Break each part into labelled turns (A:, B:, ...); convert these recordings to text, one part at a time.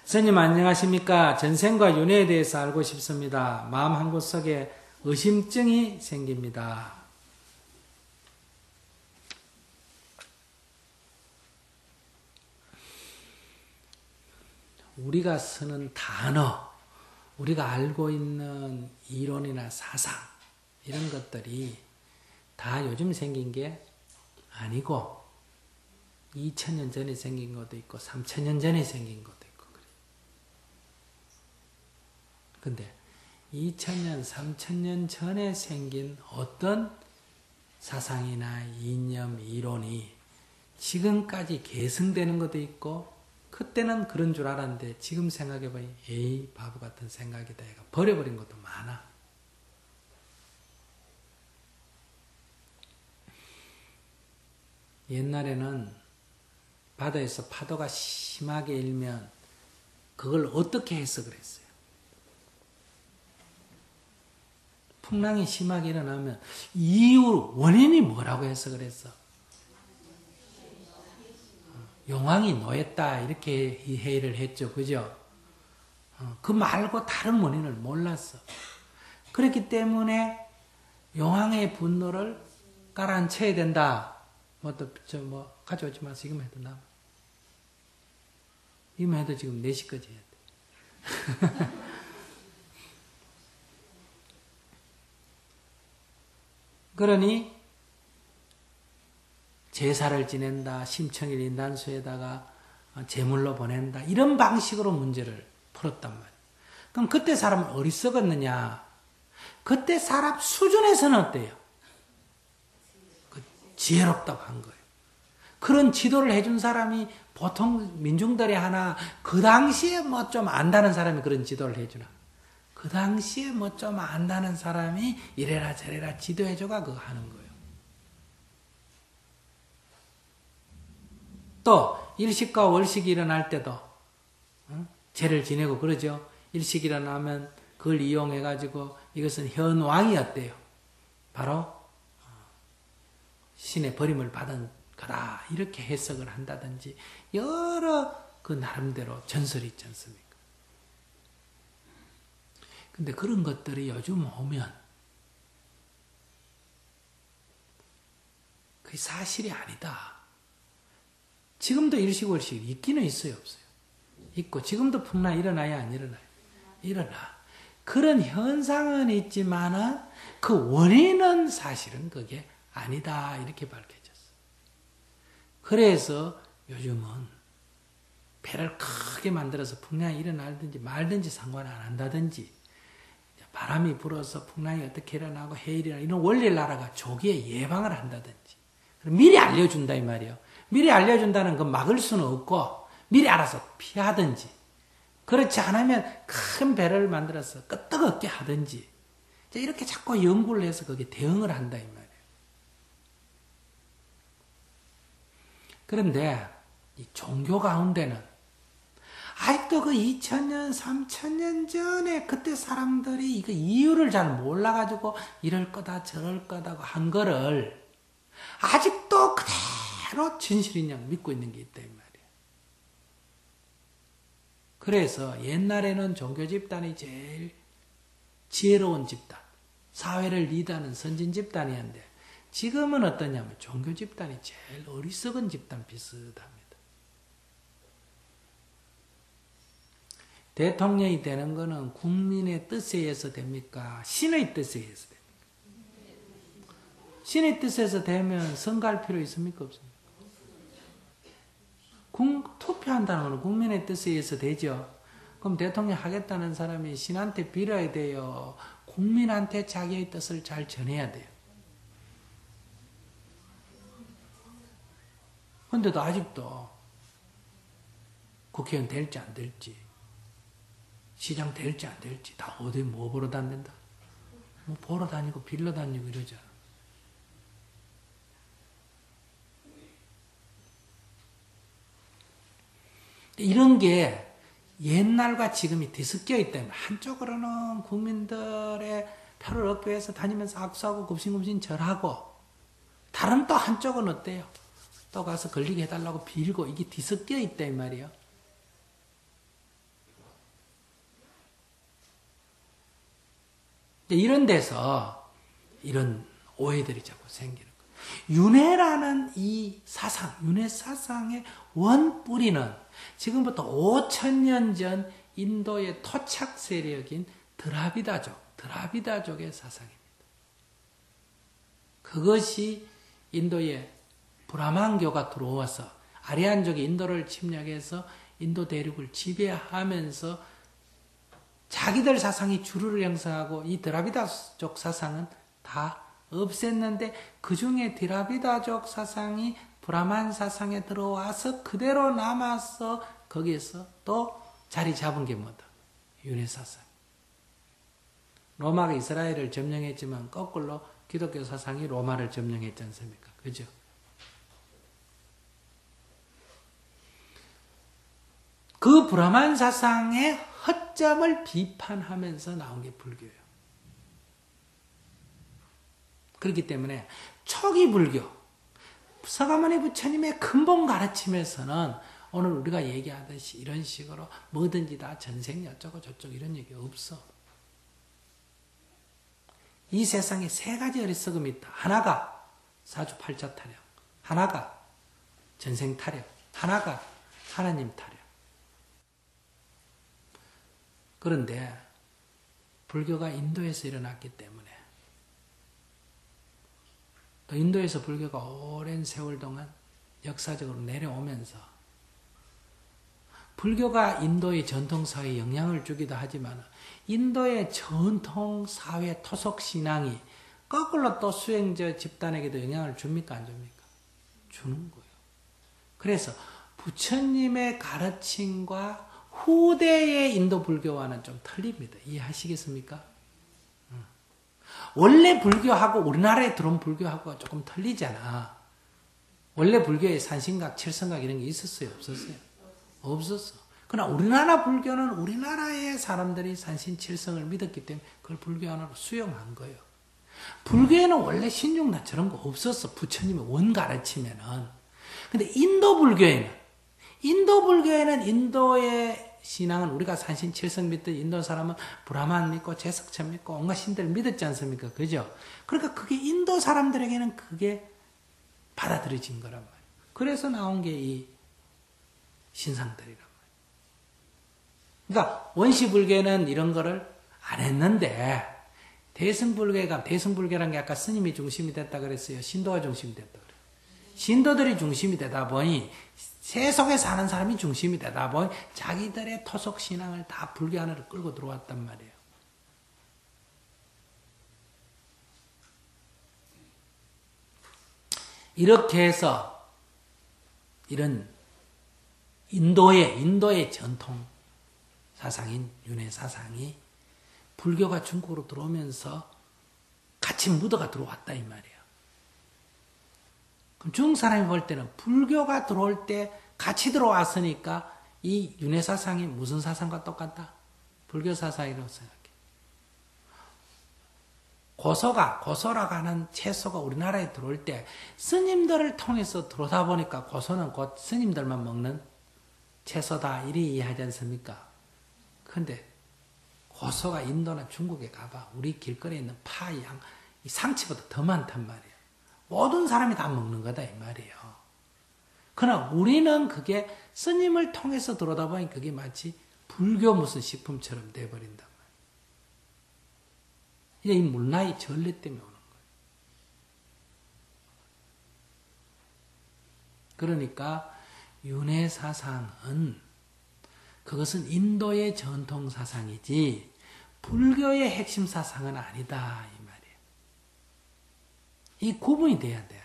A: 선생님 안녕하십니까? 전생과 윤회에 대해서 알고 싶습니다. 마음 한구석에 의심증이 생깁니다. 우리가 쓰는 단어, 우리가 알고 있는 이론이나 사상 이런 것들이 다 요즘 생긴 게 아니고 2000년 전에 생긴 것도 있고 3000년 전에 생긴 것도 있고 그래요. 근데 2000년, 3000년 전에 생긴 어떤 사상이나 이념, 이론이 지금까지 계승되는 것도 있고 그때는 그런 줄 알았는데 지금 생각해보니 에이 바보 같은 생각이다 해가 버려버린 것도 많아. 옛날에는 바다에서 파도가 심하게 일면 그걸 어떻게 해석을 했어요? 풍랑이 심하게 일어나면 이유, 원인이 뭐라고 해석을 했어? 용왕이 노했다 이렇게 이해를 했죠. 그죠? 그 말고 다른 원인을 몰랐어. 그렇기 때문에 용왕의 분노를 가라앉혀야 된다. 가져오지 마서 이거만 해도 남아. 이거만 해도 지금 4시까지 해야 돼. 그러니 제사를 지낸다, 심청일 인단수에다가 제물로 보낸다 이런 방식으로 문제를 풀었단 말이에요. 그럼 그때 사람은 어리석었느냐? 그때 사람 수준에서는 어때요? 지혜롭다고 한 거예요. 그런 지도를 해준 사람이 보통 민중들이 하나 그 당시에 뭐 좀 안다는 사람이 그런 지도를 해주나? 그 당시에 뭐 좀 안다는 사람이 이래라 저래라 지도해줘가 그거 하는 거예요. 또 일식과 월식이 일어날 때도 제를 지내고 그러죠. 일식이 일어나면 그걸 이용해가지고 이것은 현왕이었대요. 바로 신의 버림을 받은 거다 이렇게 해석을 한다든지 여러 그 나름대로 전설이 있지 않습니까? 근데 그런 것들이 요즘 오면 그게 사실이 아니다. 지금도 일식월식 있기는 있어요, 없어요? 있고 지금도 풍랑 일어나야 안 일어나요? 일어나. 그런 현상은 있지만은 그 원인은 사실은 그게 아니다 이렇게 밝혀졌어. 그래서 요즘은 배를 크게 만들어서 풍랑이 일어나든지 말든지 상관 안 한다든지 바람이 불어서 풍랑이 어떻게 일어나고 해일이나 이런 원리를 알아가 조기에 예방을 한다든지 미리 알려준다 이 말이에요. 미리 알려준다는 건 막을 수는 없고 미리 알아서 피하든지 그렇지 않으면 큰 배를 만들어서 끄떡없게 하든지 이렇게 자꾸 연구를 해서 거기에 대응을 한다 이 말이에요. 그런데 이 종교 가운데는 아직도 그 2000년, 3000년 전에 그때 사람들이 이거 이유를 잘 몰라가지고 이럴 거다 저럴 거다고 한 거를 아직도 그대로 진실인 양 믿고 있는 게 있다 이 말이에요. 그래서 옛날에는 종교 집단이 제일 지혜로운 집단, 사회를 리드하는 선진 집단이었는데 지금은 어떠냐면 종교 집단이 제일 어리석은 집단 비슷합니다. 대통령이 되는 거는 국민의 뜻에 의해서 됩니까? 신의 뜻에 의해서 됩니까? 신의 뜻에서 되면 선거할 필요 있습니까? 없습니까? 투표한다는 건 국민의 뜻에 의해서 되죠. 그럼 대통령 하겠다는 사람이 신한테 빌어야 돼요. 국민한테 자기의 뜻을 잘 전해야 돼요. 근데도 아직도 국회의원 될지 안 될지 시장 될지 안 될지 다 어디 뭐 보러 다닌다. 뭐 보러 다니고 빌러 다니고 이러잖아. 이런 게 옛날과 지금이 뒤섞여 있기 때문에 한쪽으로는 국민들의 표를 얻기 위해서 다니면서 악수하고 굽신굽신 절하고 다른 또 한쪽은 어때요? 또 가서 걸리게 해달라고 빌고 이게 뒤섞여 있다 이 말이에요. 이런 데서 이런 오해들이 자꾸 생기는 거예요. 윤회라는 이 사상, 윤회 사상의 원뿌리는 지금부터 5,000년 전 인도의 토착 세력인 드라비다족의 사상입니다. 그것이 인도에 브라만교가 들어와서 아리안족이 인도를 침략해서 인도 대륙을 지배하면서 자기들 사상이 주류를 형성하고 이 드라비다족 사상은 다 없앴는데 그 중에 드라비다족 사상이 브라만 사상에 들어와서 그대로 남아서 거기에서 또 자리 잡은 게 뭐다? 윤회 사상. 로마가 이스라엘을 점령했지만 거꾸로 기독교 사상이 로마를 점령했지 않습니까? 그죠? 그 브라만 사상의 허점을 비판하면서 나온 게 불교예요. 그렇기 때문에 초기 불교, 서가모니 부처님의 근본 가르침에서는 오늘 우리가 얘기하듯이 이런 식으로 뭐든지 다 전생 어쩌고 저쩌고 이런 얘기 없어. 이 세상에 세 가지 어리석음이 있다. 하나가 사주팔자 타령, 하나가 전생 타령, 하나가 하나님 타령. 그런데 불교가 인도에서 일어났기 때문에 또 인도에서 불교가 오랜 세월 동안 역사적으로 내려오면서 불교가 인도의 전통사회에 영향을 주기도 하지만 인도의 전통사회 토속신앙이 거꾸로 또 수행자 집단에게도 영향을 줍니까? 안 줍니까? 주는 거예요. 그래서 부처님의 가르침과 후대의 인도 불교와는 좀 틀립니다. 이해하시겠습니까? 원래 불교하고 우리나라에 들어온 불교하고 조금 틀리잖아. 원래 불교에 산신각, 칠성각 이런 게 있었어요? 없었어요? 없었어. 그러나 우리나라 불교는 우리나라의 사람들이 산신, 칠성을 믿었기 때문에 그걸 불교 하나로 수용한 거예요. 불교에는 원래 신중나 저런 거 없었어. 부처님의 원 가르치면은. 근데 인도 불교에는 인도의 신앙은 우리가 산신 칠성 믿듯 인도 사람은 브라만 믿고 제석천 믿고 온갖 신들 믿었지 않습니까? 그죠? 그러니까 그게 인도 사람들에게는 그게 받아들여진 거란 말이에요. 그래서 나온 게 이 신상들이란 말이에요. 그러니까 원시불교는 이런 거를 안 했는데 대승불교라는 게 아까 스님이 중심이 됐다 그랬어요. 신도가 중심이 됐다 그래요. 신도들이 중심이 되다 보니 세속에 사는 사람이 중심이 되다 보니 자기들의 토속 신앙을 다 불교 안으로 끌고 들어왔단 말이에요. 이렇게 해서 이런 인도의 전통 사상인 윤회 사상이 불교가 중국으로 들어오면서 같이 묻어가 들어왔다 이 말이에요. 그럼 중국 사람이 볼 때는 불교가 들어올 때 같이 들어왔으니까 이 윤회 사상이 무슨 사상과 똑같다? 불교 사상이라고 생각해. 고소라고 하는 채소가 우리나라에 들어올 때 스님들을 통해서 들어오다 보니까 고소는 곧 스님들만 먹는 채소다 이리 이해하지 않습니까? 그런데 고소가 인도나 중국에 가봐 우리 길거리에 있는 파, 양, 이 상치보다 더 많단 말이에요. 모든 사람이 다 먹는 거다 이 말이에요. 그러나 우리는 그게 스님을 통해서 들어오다 보니 그게 마치 불교 무슨 식품처럼 돼버린단 말이에요. 이 문화의 전례 때문에 오는 거예요. 그러니까 윤회 사상은 그것은 인도의 전통 사상이지 불교의 핵심 사상은 아니다 이 말이에요. 이 구분이 돼야 돼.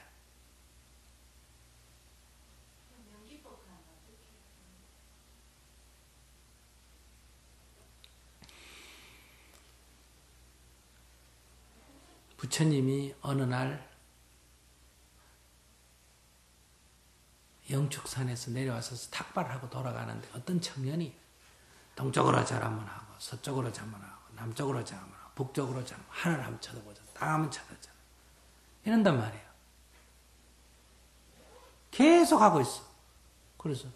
A: 부처님이 어느 날 영축산에서 내려와서 탁발하고 돌아가는데 어떤 청년이 동쪽으로 자라면 하고 서쪽으로 자면 하고 남쪽으로 자면 하고 북쪽으로 자면 하늘 한번 쳐다보자 땅 한번 쳐다보자 이런단 말이에요. 계속 하고 있어. 그래서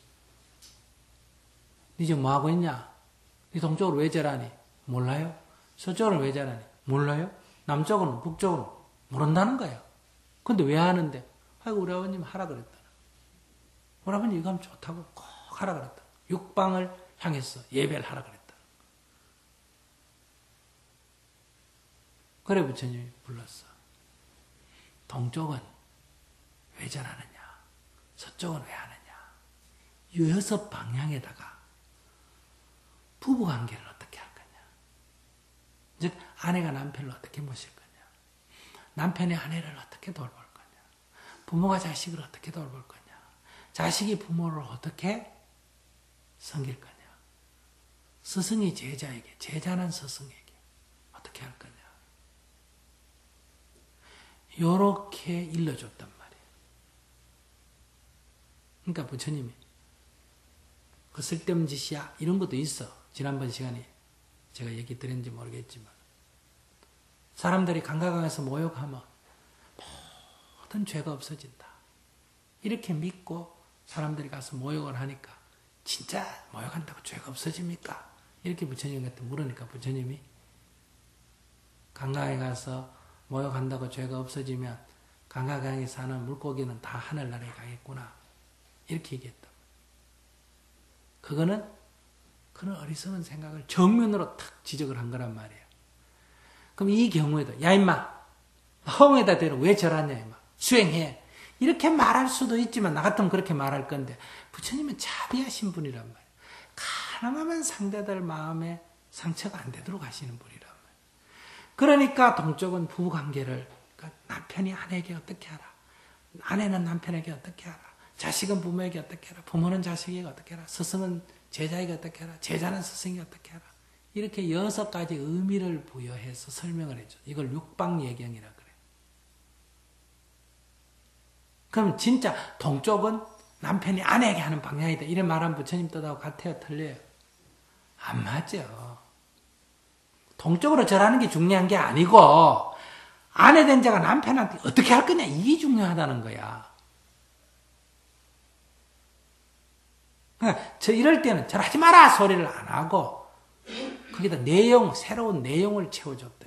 A: 니 지금 뭐 하고 있냐? 니 동쪽으로 왜 자라니? 몰라요? 서쪽으로 왜 자라니? 몰라요? 남쪽은 북쪽은 모른다는 거예요. 근데 왜 하는데? 아이고 우리 아버님 하라 그랬다. 우리 아버님 이거 하면 좋다고 꼭 하라 그랬다. 육방을 향해서 예배를 하라 그랬다. 그래 부처님이 불렀어. 동쪽은 왜 저러느냐? 서쪽은 왜 하느냐? 6 방향에다가 부부관계를 어떻게 할 거냐? 즉 아내가 남편을 어떻게 모실 거냐? 남편이 아내를 어떻게 돌볼 거냐? 부모가 자식을 어떻게 돌볼 거냐? 자식이 부모를 어떻게 섬길 거냐? 스승이 제자에게, 제자는 스승에게 어떻게 할 거냐? 요렇게 일러줬단 말이에요. 그러니까 부처님이 그 쓸데없는 짓이야 이런 것도 있어. 지난번 시간에 제가 얘기 드렸는지 모르겠지만 사람들이 강가강에서 모욕하면 모든 죄가 없어진다. 이렇게 믿고 사람들이 가서 모욕을 하니까 진짜 모욕한다고 죄가 없어집니까? 이렇게 부처님한테 물으니까 부처님이 강가에 가서 모욕한다고 죄가 없어지면 강가강에 사는 물고기는 다 하늘나라에 가겠구나. 이렇게 얘기했다. 그거는 그런 어리석은 생각을 정면으로 탁 지적을 한 거란 말이에요. 그럼 이 경우에도 야 임마 허공에다 대러 왜 절하냐 임마 수행해. 이렇게 말할 수도 있지만 나 같으면 그렇게 말할 건데 부처님은 자비하신 분이란 말이에요. 가능하면 상대들 마음에 상처가 안 되도록 하시는 분이란 말이에요. 그러니까 동쪽은 부부관계를 그러니까 남편이 아내에게 어떻게 하라. 아내는 남편에게 어떻게 하라. 자식은 부모에게 어떻게 하라. 부모는 자식에게 어떻게 하라. 스승은 제자에게 어떻게 하라. 제자는 스승에게 어떻게 하라. 이렇게 6가지 의미를 부여해서 설명을 해줘. 이걸 육방예경이라 그래요. 그럼 진짜 동쪽은 남편이 아내에게 하는 방향이다. 이런 말하면 부처님 뜻하고 같아요? 틀려요? 안 맞죠. 동쪽으로 절하는 게 중요한 게 아니고 아내 된 자가 남편한테 어떻게 할 거냐 이게 중요하다는 거야. 저 이럴 때는 절하지 마라 소리를 안 하고 거기다 새로운 내용을 채워줬다.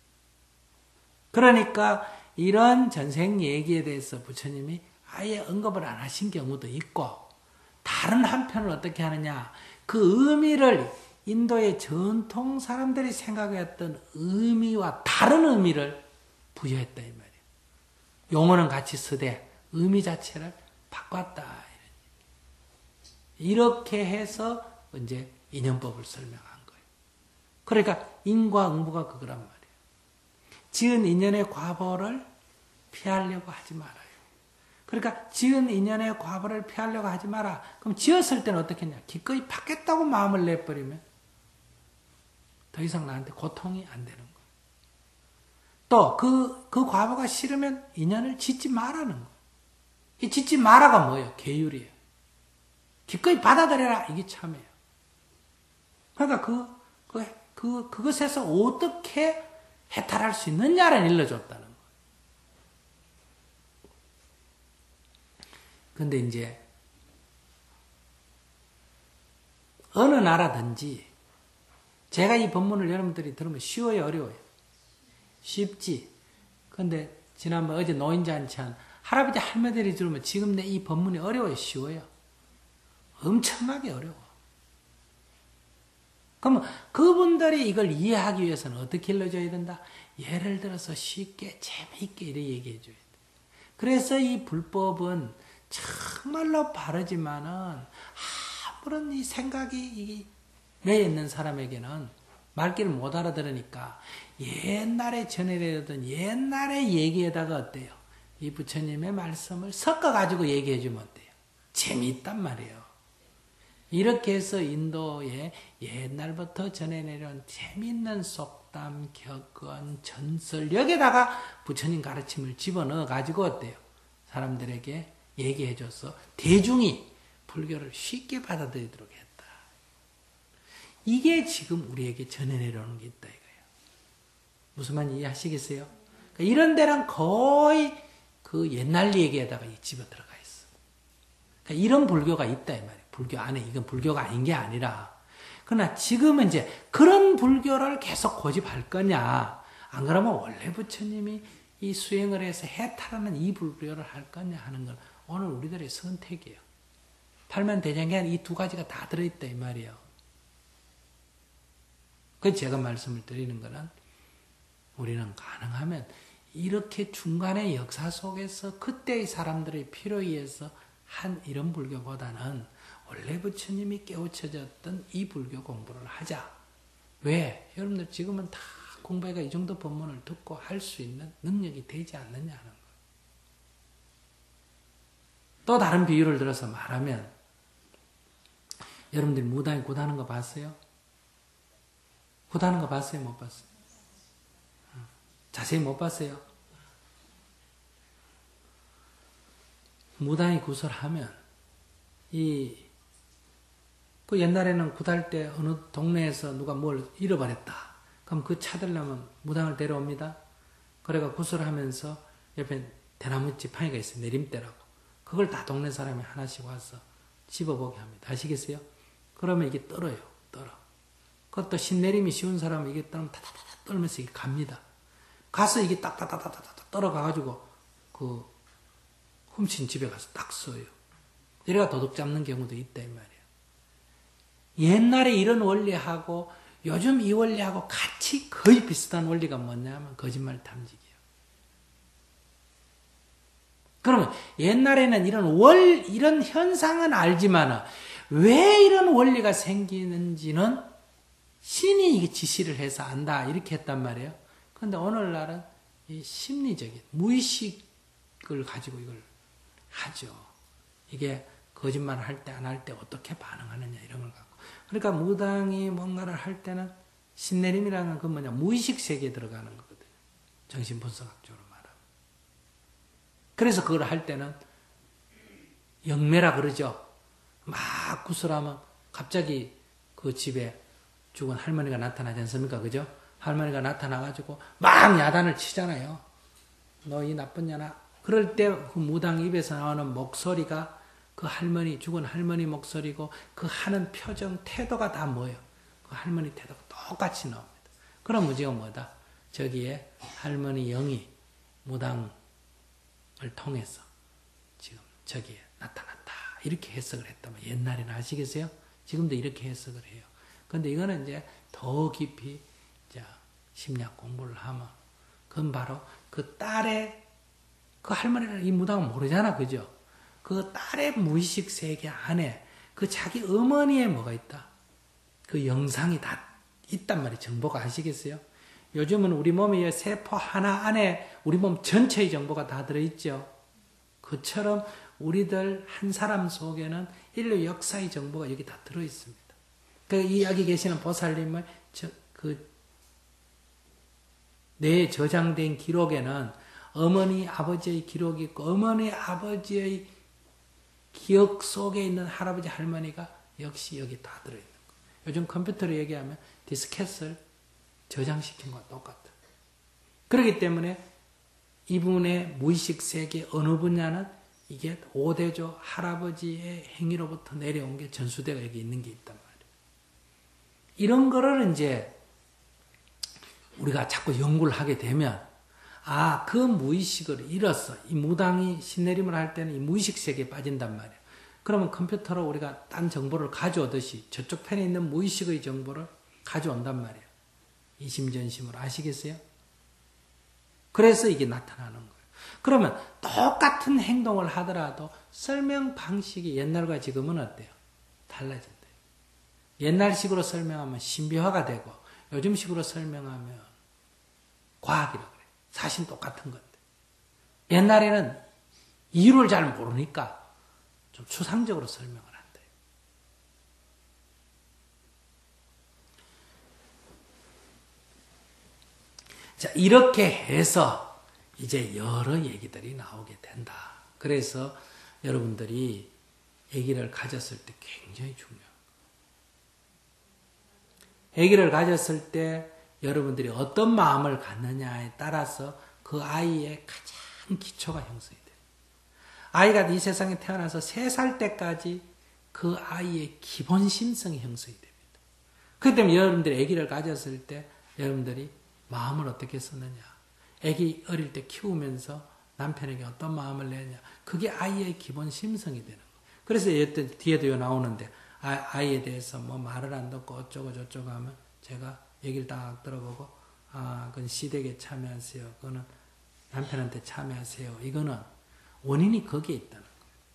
A: 그러니까 이런 전생 얘기에 대해서 부처님이 아예 언급을 안 하신 경우도 있고 다른 한편을 어떻게 하느냐 그 의미를 인도의 전통 사람들이 생각했던 의미와 다른 의미를 부여했다 이 말이에요. 용어는 같이 쓰되 의미 자체를 바꿨다. 이렇게 해서 이제 인연법을 설명한 거예요. 그러니까 인과 응보가 그거란 말이에요. 지은 인연의 과보를 피하려고 하지 말아요. 그러니까 지은 인연의 과보를 피하려고 하지 마라. 그럼 지었을 때는 어떻게 했냐? 기꺼이 받겠다고 마음을 내버리면 더 이상 나한테 고통이 안 되는 거예요. 또 그 과보가 싫으면 인연을 짓지 말라는 거예요. 이 짓지 마라가 뭐예요? 계율이에요. 기꺼이 받아들여라. 이게 참이에요. 그러니까 그것에서 어떻게 해탈할 수 있느냐를 일러줬다는 거예요. 근데 이제 어느 나라든지 제가 이 본문을 여러분들이 들으면 쉬워요, 어려워요? 쉽지. 근데 지난번 어제 노인잔치한 할아버지 할머니들이 들으면 지금 내 이 본문이 어려워요, 쉬워요? 엄청나게 어려워. 그러면 그분들이 이걸 이해하기 위해서는 어떻게 일러줘야 된다? 예를 들어서 쉽게 재미있게 이렇게 얘기해 줘야 돼. 그래서 이 불법은 정말로 바르지만은 아무런 이 생각이 뇌에 있는 사람에게는 말귀를 못 알아들으니까 옛날에 전해내던 옛날의 얘기에다가 어때요? 이 부처님의 말씀을 섞어가지고 얘기해 주면 어때요? 재미있단 말이에요. 이렇게 해서 인도에 옛날부터 전해내려온 재미있는 속담, 격언, 전설 여기다가 부처님 가르침을 집어넣어가지고 어때요? 사람들에게 얘기해줘서 대중이 불교를 쉽게 받아들이도록 했다. 이게 지금 우리에게 전해내려오는 게 있다 이거예요. 무슨 말인지 이해하시겠어요? 그러니까 이런 데는 거의 그 옛날 얘기에다가 집어들어가 있어. 그러니까 이런 불교가 있다 이 말이에요. 불교 안에 이건 불교가 아닌 게 아니라 그러나 지금은 이제 그런 불교를 계속 고집할 거냐 안 그러면 원래 부처님이 이 수행을 해서 해탈하는 이 불교를 할 거냐 하는 건 오늘 우리들의 선택이에요. 팔만대장경에 이 두 가지가 다 들어있다 이 말이에요. 그래서 제가 말씀을 드리는 거는 우리는 가능하면 이렇게 중간의 역사 속에서 그때의 사람들의 필요에 의해서 한 이런 불교보다는 원래 부처님이 깨우쳐졌던 이 불교 공부를 하자. 왜? 여러분들 지금은 다 공부해가 이 정도 법문을 듣고 할 수 있는 능력이 되지 않느냐 하는 거예요. 또 다른 비유를 들어서 말하면 여러분들이 무당이 굿하는 거 봤어요? 굿하는 거 봤어요? 못 봤어요? 자세히 못 봤어요? 무당이 굿을 하면 그 옛날에는 굿할 때 어느 동네에서 누가 뭘 잃어버렸다. 그럼 그 찾으려면 무당을 데려옵니다. 그래가 굿을 하면서 옆에 대나무 지팡이가 있어요. 내림대라고. 그걸 다 동네 사람이 하나씩 와서 집어보게 합니다. 아시겠어요? 그러면 이게 떨어요. 떨어. 그것도 신내림이 쉬운 사람은 이게 떨면 타타타타 떨면서 이게 갑니다. 가서 이게 딱딱딱딱딱 떨어가가지고 그 훔친 집에 가서 딱 써요. 이래가 도둑 잡는 경우도 있다 이 말이에요. 옛날에 이런 원리하고 요즘 이 원리하고 같이 거의 비슷한 원리가 뭐냐면 거짓말 탐지기예요. 그러면 옛날에는 이런 현상은 알지만 왜 이런 원리가 생기는지는 신이 이게 지시를 해서 안다 이렇게 했단 말이에요. 그런데 오늘날은 이 심리적인 무의식을 가지고 이걸 하죠. 이게 거짓말 할 때 안 할 때 어떻게 반응하느냐 이런 걸 갖고. 그러니까 무당이 뭔가를 할 때는 신내림이라는 건 뭐냐 무의식 세계에 들어가는 거거든요. 정신분석학적으로 말하면. 그래서 그걸 할 때는 영매라 그러죠. 막 구슬하면 갑자기 그 집에 죽은 할머니가 나타나지 않습니까? 그죠? 할머니가 나타나가지고 막 야단을 치잖아요. 너 이 나쁜 년아. 그럴 때 그 무당 입에서 나오는 목소리가 그 할머니, 죽은 할머니 목소리고 그 하는 표정, 태도가 다 뭐예요? 그 할머니 태도가 똑같이 나옵니다. 그럼 무지가 뭐다? 저기에 할머니 영이 무당을 통해서 지금 저기에 나타났다. 이렇게 해석을 했다면 옛날에는 아시겠어요? 지금도 이렇게 해석을 해요. 근데 이거는 이제 더 깊이 심리학 공부를 하면 그건 바로 그 딸의 그 할머니는 이 무당은 모르잖아. 그죠? 그 딸의 무의식 세계 안에 그 자기 어머니의 뭐가 있다. 그 영상이 다 있단 말이에요. 정보가 아시겠어요? 요즘은 우리 몸의 세포 하나 안에 우리 몸 전체의 정보가 다 들어있죠. 그처럼 우리들 한 사람 속에는 인류 역사의 정보가 여기 다 들어있습니다. 이 여기 계시는 보살님의 뇌에 저장된 기록에는 어머니 아버지의 기록이 있고 어머니 아버지의 기억 속에 있는 할아버지 할머니가 역시 여기 다 들어있는 거예요. 요즘 컴퓨터로 얘기하면 디스켓을 저장시킨 것과 똑같아요. 그렇기 때문에 이분의 무의식 세계 어느 분야는 이게 5대조 할아버지의 행위로부터 내려온 게 전수대가 여기 있는 게 있단 말이에요. 이런 거를 이제 우리가 자꾸 연구를 하게 되면 그 무의식을 잃었어. 이 무당이 신내림을 할 때는 이 무의식 세계에 빠진단 말이에요. 그러면 컴퓨터로 우리가 딴 정보를 가져오듯이 저쪽 편에 있는 무의식의 정보를 가져온단 말이에요. 이심전심으로 아시겠어요? 그래서 이게 나타나는 거예요. 그러면 똑같은 행동을 하더라도 설명 방식이 옛날과 지금은 어때요? 달라진대요. 옛날식으로 설명하면 신비화가 되고 요즘식으로 설명하면 과학이라고 그래요. 사실 똑같은 건데. 옛날에는 이유를 잘 모르니까 좀 추상적으로 설명을 한대요. 자, 이렇게 해서 이제 여러 얘기들이 나오게 된다. 그래서 여러분들이 아기를 가졌을 때 굉장히 중요해요. 아기를 가졌을 때 여러분들이 어떤 마음을 갖느냐에 따라서 그 아이의 가장 기초가 형성이 돼요. 아이가 이 세상에 태어나서 3살 때까지 그 아이의 기본 심성이 형성이 됩니다. 그렇기 때문에 여러분들이 아기를 가졌을 때 여러분들이 마음을 어떻게 썼느냐. 애기 어릴 때 키우면서 남편에게 어떤 마음을 내냐. 그게 아이의 기본 심성이 되는 거예요. 그래서 뒤에도 나오는데 아이에 대해서 뭐 말을 안 듣고 어쩌고 저쩌고 하면 제가 얘기를 딱 들어보고 그건 시댁에 참여하세요. 그거는 남편한테 참여하세요. 이거는 원인이 거기에 있다는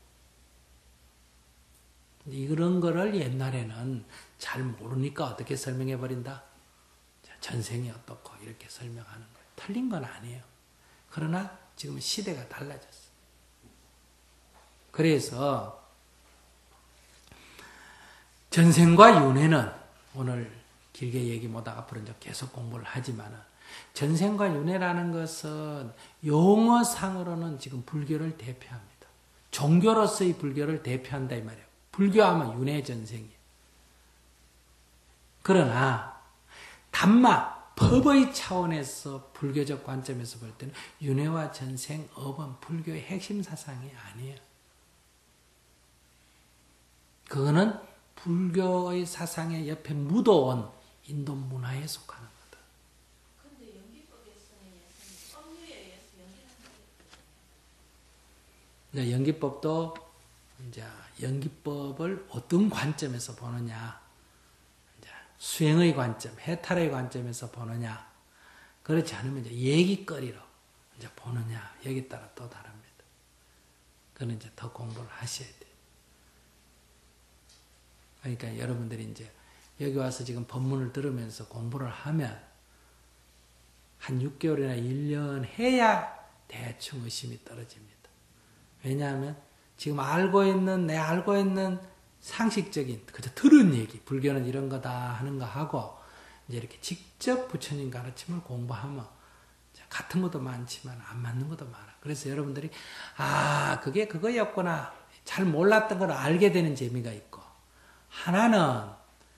A: 거예요. 이런 거를 옛날에는 잘 모르니까 어떻게 설명해 버린다? 전생이 어떻고 이렇게 설명하는 거예요. 틀린 건 아니에요. 그러나 지금 시대가 달라졌어요. 그래서 전생과 윤회는 오늘 길게 얘기 못하고 앞으로 이제 계속 공부를 하지만은 전생과 윤회라는 것은 용어상으로는 지금 불교를 대표합니다. 종교로서의 불교를 대표한다 이 말이에요. 불교하면 윤회 전생이에요. 그러나 담마 법의 차원에서 불교적 관점에서 볼 때는 윤회와 전생, 업은 불교의 핵심 사상이 아니에요. 그거는 불교의 사상의 옆에 묻어온 인도 문화에 속하는 거다.
B: 그런데 연기법에서는 법률에 의해서 연기하는 게
A: 연기법도 이제 연기법을 어떤 관점에서 보느냐, 이제 수행의 관점, 해탈의 관점에서 보느냐, 그렇지 않으면 이제 얘기거리로 이제 보느냐, 여기 따라 또 다릅니다. 그는 이제 더 공부를 하셔야 돼요. 그러니까 여러분들이 이제 여기 와서 지금 법문을 들으면서 공부를 하면 한 6개월이나 1년 해야 대충 의심이 떨어집니다. 왜냐하면 지금 알고 있는 상식적인, 그저 들은 얘기, 불교는 이런 거다 하는 거 하고, 이제 이렇게 직접 부처님 가르침을 공부하면, 같은 것도 많지만 안 맞는 것도 많아. 그래서 여러분들이, 그게 그거였구나. 잘 몰랐던 걸 알게 되는 재미가 있고, 하나는,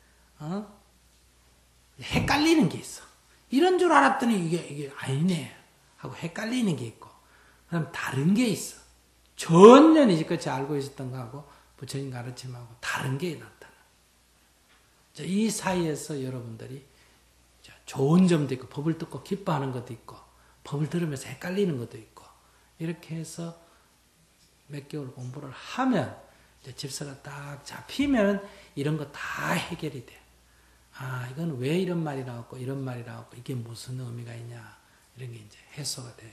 A: 헷갈리는 게 있어. 이런 줄 알았더니 이게 아니네. 하고 헷갈리는 게 있고, 그다음 다른 게 있어. 전혀 이제까지 알고 있었던 거하고 부처님 가르침하고 다른 게 나타나. 이 사이에서 여러분들이 좋은 점도 있고 법을 듣고 기뻐하는 것도 있고 법을 들으면서 헷갈리는 것도 있고 이렇게 해서 몇 개월 공부를 하면 이제 질서가 딱 잡히면 이런 거 다 해결이 돼. 이건 왜 이런 말이 나왔고 이런 말이 나왔고 이게 무슨 의미가 있냐 이런 게 이제 해소가 돼.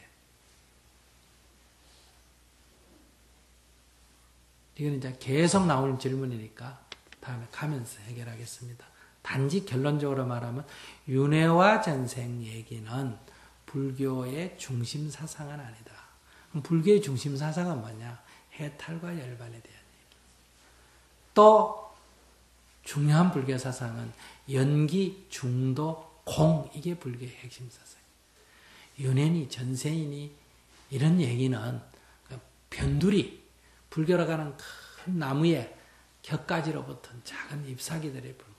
A: 이건 이제 계속 나오는 질문이니까 다음에 가면서 해결하겠습니다. 단지 결론적으로 말하면 윤회와 전생 얘기는 불교의 중심 사상은 아니다. 그럼 불교의 중심 사상은 뭐냐? 해탈과 열반에 대한 얘기. 또 중요한 불교 사상은 연기, 중도, 공 이게 불교의 핵심 사상이에요. 윤회니 전생이니 이런 얘기는 변두리 불교로 가는 큰 나무에 격가지로 붙은 작은 잎사귀들의 불교.